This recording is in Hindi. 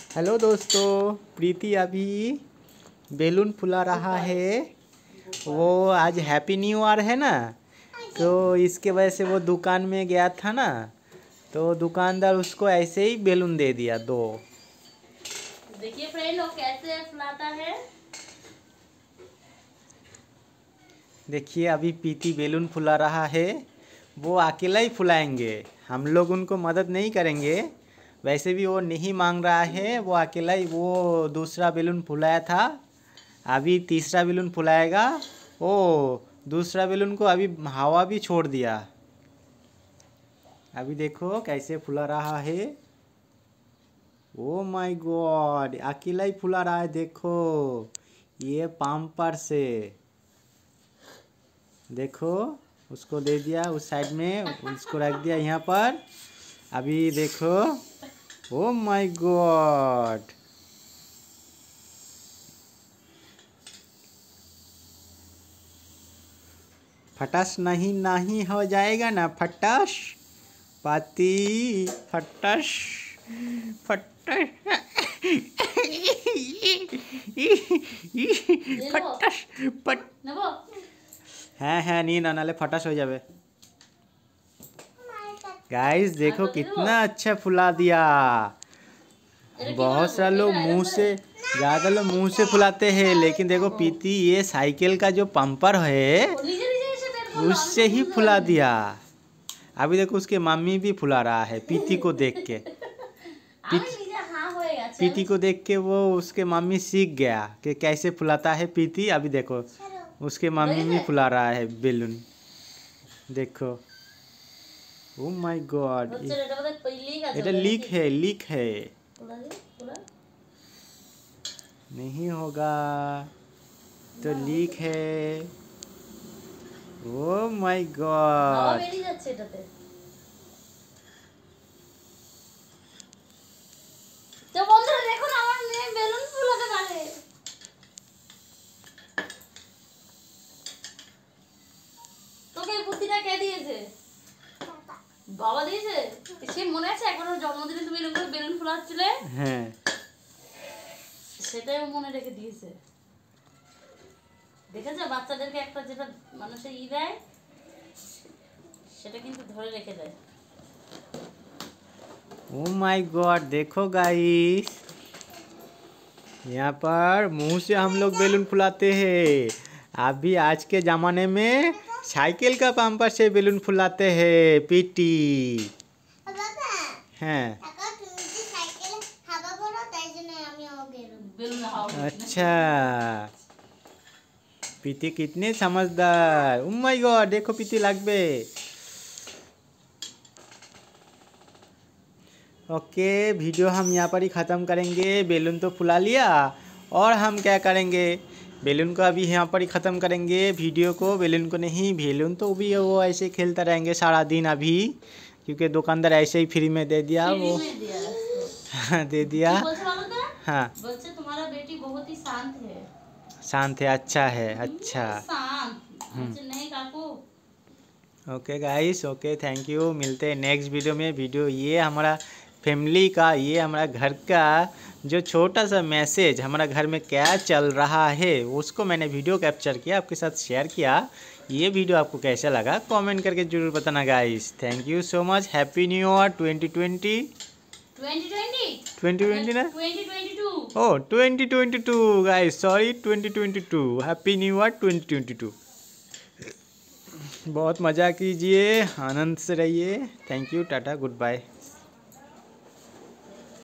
हेलो दोस्तों, प्रीति अभी बैलून फुला रहा है। वो आज हैप्पी न्यू ईयर है ना, तो इसके वजह से वो दुकान में गया था ना, तो दुकानदार उसको ऐसे ही बैलून दे दिया दो। देखिए फ्रेंड, वो कैसे फुलाता है। देखिए अभी प्रीति बैलून फुला रहा है। वो अकेला ही फुलाएंगे, हम लोग उनको मदद नहीं करेंगे। वैसे भी वो नहीं मांग रहा है, वो अकेला ही वो दूसरा बैलून फुलाया था। अभी तीसरा बैलून फुलाएगा। ओ दूसरा बैलून को अभी हवा भी छोड़ दिया। अभी देखो कैसे फुला रहा है। ओ माय गॉड, अकेला ही फुला रहा है। देखो ये पंपर से, देखो उसको दे दिया उस साइड में, उसको रख दिया यहाँ पर। अभी देखो, ओ माय गॉड, फटास नहीं नहीं हो जाएगा ना। फटास पाती फटास फटास फटास फट হ্যাঁ নিন না, নাহলে फटास हो जावे। गाइस देखो कितना अच्छा फुला दिया। बहुत सारे लोग मुंह से, ज़्यादा लोग मुंह से फुलाते हैं, लेकिन देखो प्रीति ये साइकिल का जो पंपर है उससे ही फुला दिया। अभी देखो उसके मम्मी भी फुला रहा है प्रीति को देख के। प्रीति को देख के वो उसके मम्मी सीख गया कि कैसे फुलाता है प्रीति। अभी देखो उसके मम्मी भी फुला रहा है बैलून। देखो ओ माय गॉड, এটা लीक है, लीक है, नहीं होगा तो लीक है। ओ माय गॉड, তো বন্ধুরা দেখো না, আমার মেয়ে বেলুন ফুলাতে পারে। তোকে এই বুদ্ধিটা কে দিয়েছে? বাবা দিয়েছে। সে মনে আছে একবার ওর জন্মদিনে তুমি এরকম করে বেলুন ফুলাচ্ছিলে? হ্যাঁ, সেটাই ও মনে রেখে দিয়েছে। দেখেছো বাচ্চাদেরকে একটা যেটা মানুষের দেয় সেটা কিন্তু ধরে রেখে দেয়। ओ माय गॉड, देखो गाइस यहाँ पर मुंह से हम लोग बैलून फुलाते हैं। अभी आज के ज़माने में साइकिल का पंपर से बैलून फुलाते हैं पीटी। हैं अच्छा, पीटी कितने समझदार। ओ माय गॉड, देखो पीटी लगबे। ओके, वीडियो हम यहाँ पर ही ख़त्म करेंगे। बैलून तो फुला लिया, और हम क्या करेंगे, बैलून को अभी यहाँ पर ही ख़त्म करेंगे वीडियो को। बैलून को नहीं, बैलून तो भी वो ऐसे खेलता रहेंगे सारा दिन अभी, क्योंकि दुकानदार ऐसे ही फ्री में दे दिया। वो दे दिया। हाँ, तुम्हारा बेटी बहुत ही शांत है। शांत है, अच्छा है, अच्छा। नहीं काकू। Okay guys, okay, thank you. मिलते हैं नेक्स्ट वीडियो में। वीडियो ये हमारा फैमिली का, ये हमारा घर का जो छोटा सा मैसेज, हमारा घर में क्या चल रहा है उसको मैंने वीडियो कैप्चर किया, आपके साथ शेयर किया। ये वीडियो आपको कैसा लगा कमेंट करके ज़रूर बताना guys. Thank you so much. Happy new year 2020 ना, 2022। Oh 2022 guys, sorry 2022। Happy new year 2022। बहुत मज़ा कीजिए, आनंद से रहिए। Thank you, tata, good bye.